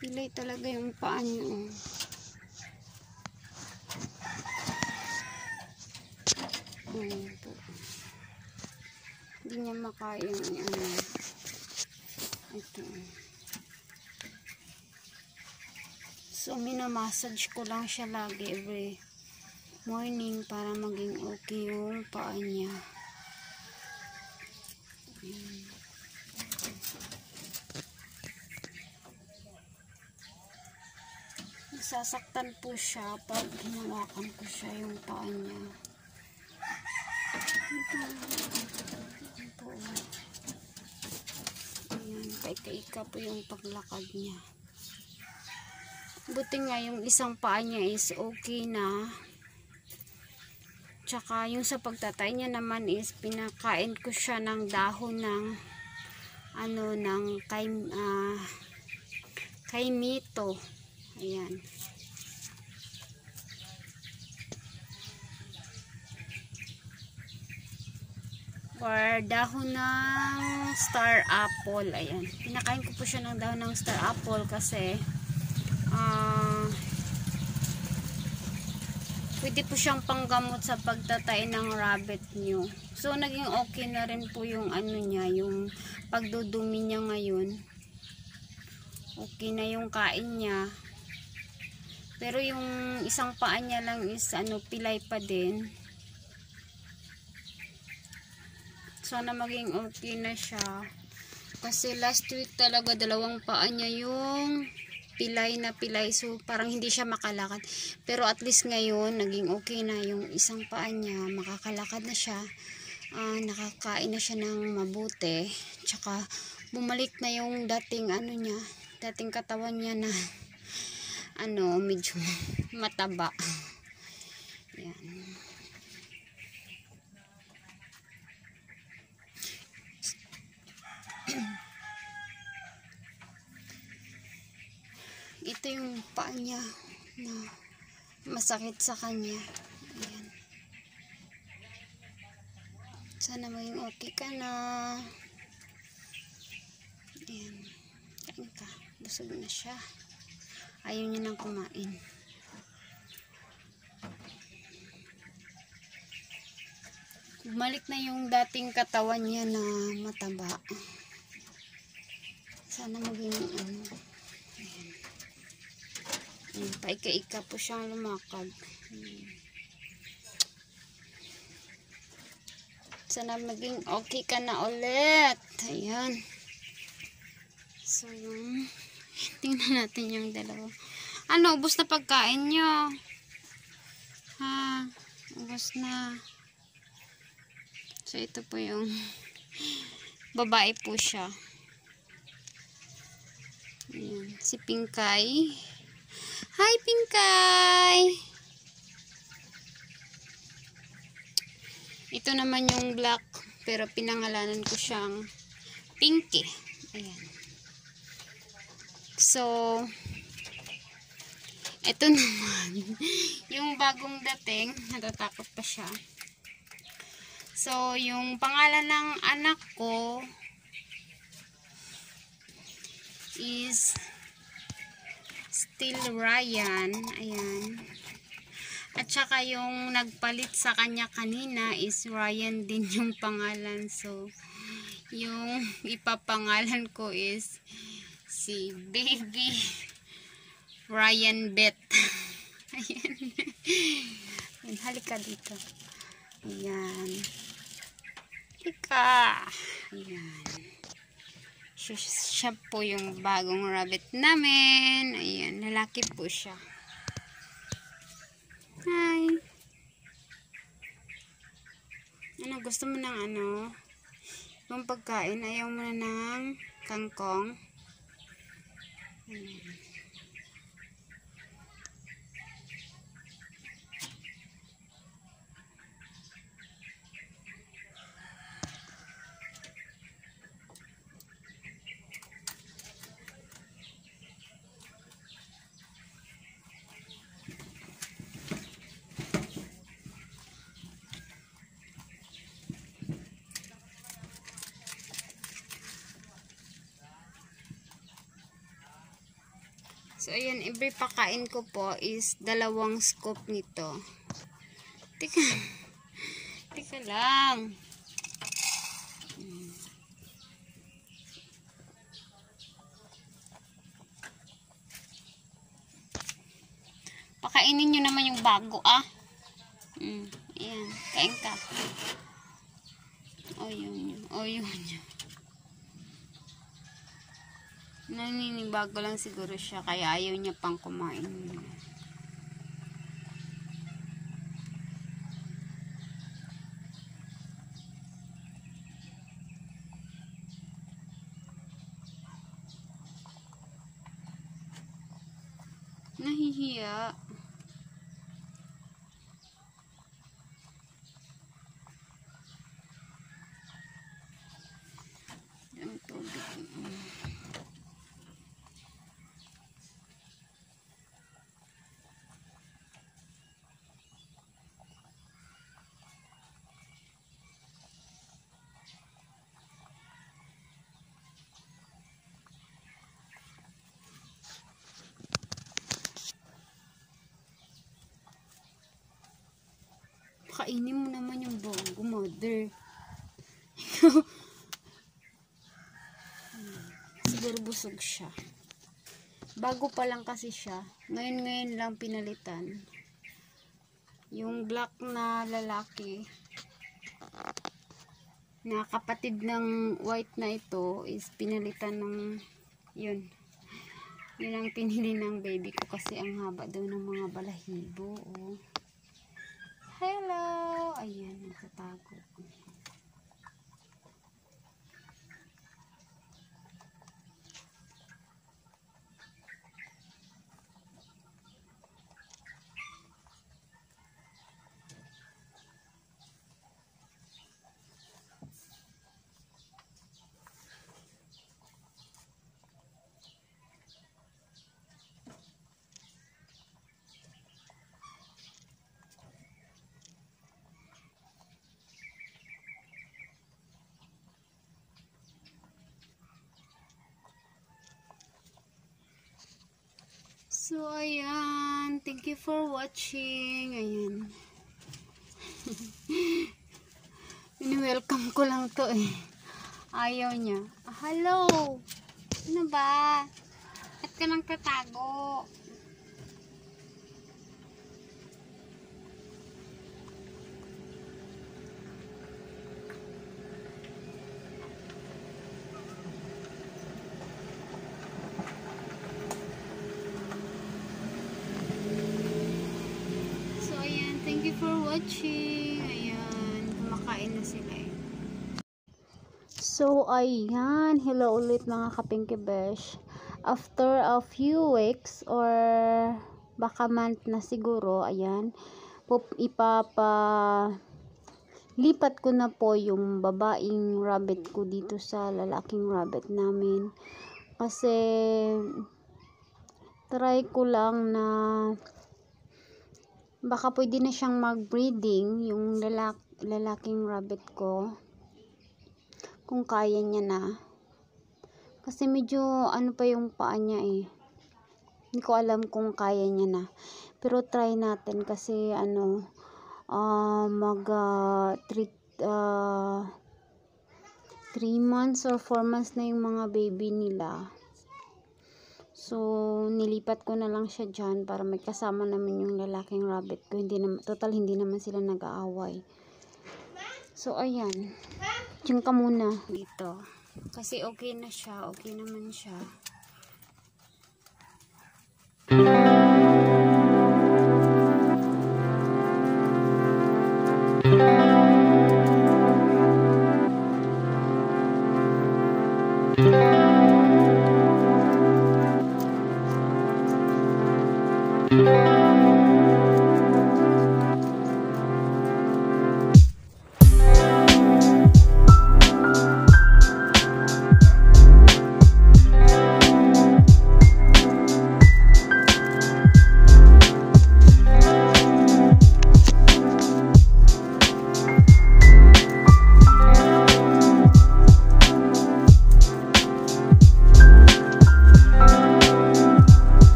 Pilay talaga yung paa niya. Ayan po. Hindi niya makain ano. Ito. So, minamassage ko lang siya lagi every morning para maging okay yung paa niya. Nasasaktan po siya pag hinawakan ko siya yung paa niya. Ito. Ayan, kaika-ika po yung paglakad niya. Buti nga yung isang paa niya is okay na. Tsaka yung sa pagtatay niya naman is pinakain ko siya ng dahon ng ano, ng kaimito. Ayan. Or dahon ng star apple. Ayan. Pinakain ko po siya ng dahon ng star apple kasi pwede po siyang panggamot sa pagtatay ng rabbit nyo. So, naging okay na rin po yung ano niya, yung pagdudumi niya ngayon. Okay na yung kain niya. Pero yung isang paa niya lang is ano, pilay pa din. Sana maging okay na siya. Kasi last week talaga dalawang paa niya yung pilay na pilay. So parang hindi siya makalakad. Pero at least ngayon naging okay na yung isang paa niya. Makakalakad na siya. Nakakain na siya ng mabuti. Tsaka bumalik na yung dating ano niya. Dating katawan niya na ano, medyo mataba. Yan. Ito yung paa niya na masakit sa kanya. Ayan. Sana maging okay ka na. Ayan. Kain ka. Busog na siya. Ayaw niya nang kumain. Bumalik na yung dating katawan niya na mataba. Sana maging ano. Ayan. Ayan, paika-ika po siyang lumakad. Sana maging okay ka na ulit. Ayan. So, yung tingnan natin yung dalawa. Ano, ubos na pagkain nyo? Ha? Ubos na. So, ito po yung babae po siya. Ayan, si Pinkay. Hi, Pinkay! Ito naman yung black, pero pinangalanan ko siyang Pinky. Ayan. So, ito naman, yung bagong dating, natatakot pa siya. So, yung pangalan ng anak ko is still Ryan. Ayan. At saka yung nagpalit sa kanya kanina is Ryan din yung pangalan. So, yung ipapangalan ko is si Baby Ryan Bet. Ayan. Ayan. Halika dito. Ayan. Halika. Ayan. Siya po yung bagong rabbit namin. Ayan. Lalaki po siya. Hi. Ano, gusto mo ng ano? Yung pagkain, ayaw mo na ng kangkong. Ayan. So, ayan, every pakain ko po is 2 scoop nito. Teka. Teka lang. Pakainin nyo naman yung bago, ah. Ayan. Kain ka. O, yun. O, yun. Naninibago lang siguro siya. Kaya ayaw niya pang kumain. Nahihiya. Ang tubig. Kainin mo naman yung bago, mother. Siguro busog siya. Bago pa lang kasi siya. Ngayon lang pinalitan. Yung black na lalaki na kapatid ng white na ito is pinalitan ng yun. Yun ang pinili ng baby ko kasi ang haba daw ng mga balahibo. Oh. Hello! Ayan, nakatago. So, ayan. Thank you for watching. Ayan. Ini-welcome ko lang to eh. Ayaw niya. Hello! Ano ba? At ka nang tatago? Thank you for watching. Ayan, kumakain na sila eh. So, ayan. Hello ulit mga ka-Pinky Besh. After a few weeks or baka month na siguro, ayan, lipat ko na po yung babaeng rabbit ko dito sa lalaking rabbit namin. Kasi, try ko lang na baka pwede na siyang mag-breeding yung lalaking rabbit ko kung kaya niya na, kasi medyo ano pa yung paa niya eh, hindi ko alam kung kaya niya na, pero try natin kasi ano mag 3 months or 4 months na yung mga baby nila. So, nilipat ko na lang siya dyan para may kasama naman yung lalaking rabbit ko. Hindi naman sila nag-aaway. So, ayan. Diyan ka muna. Dito. Kasi okay na siya. Okay naman siya.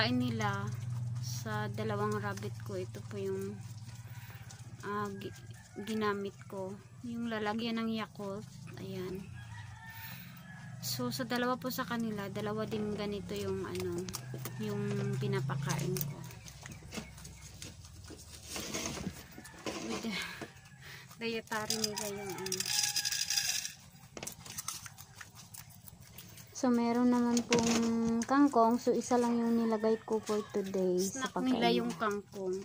pagkain nila sa dalawang rabbit ko, ito po yung ginamit ko, yung lalagyan ng Yakult. Ayan. So sa dalawa po sa kanila, dalawa din ganito yung yung pinapakain ko. Dietary nila yung So meron naman pong kangkong, so isa lang yung nilagay ko for today. Snack sa nila yung kangkong.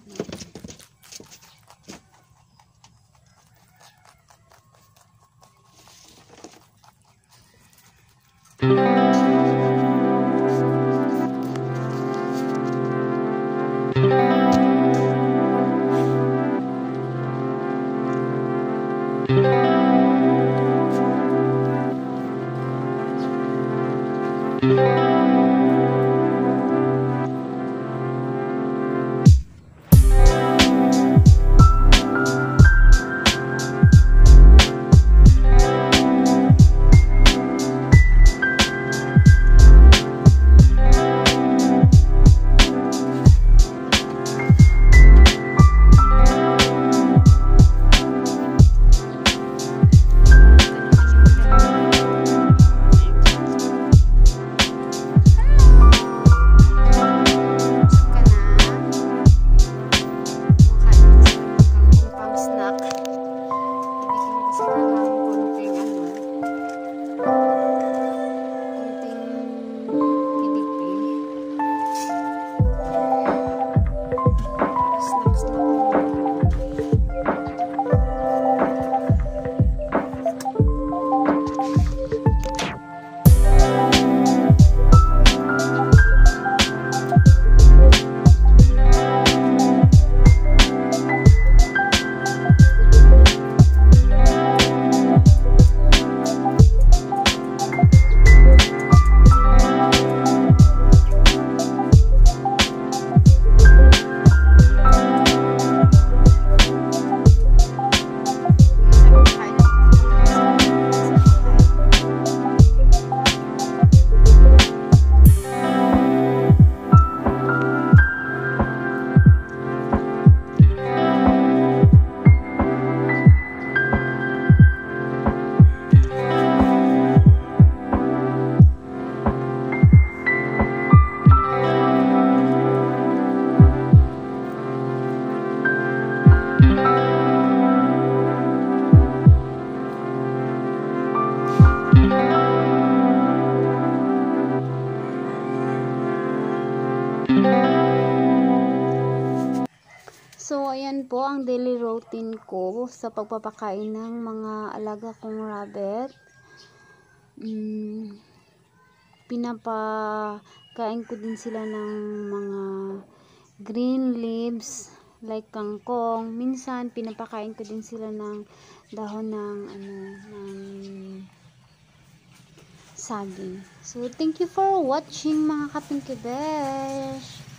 So, ayan po ang daily routine ko sa pagpapakain ng mga alaga kong rabbit. Pinapakain ko din sila ng mga green leaves like kangkong. Minsan, pinapakain ko din sila ng dahon ng saging. So, thank you for watching mga ka-Pinky Besh.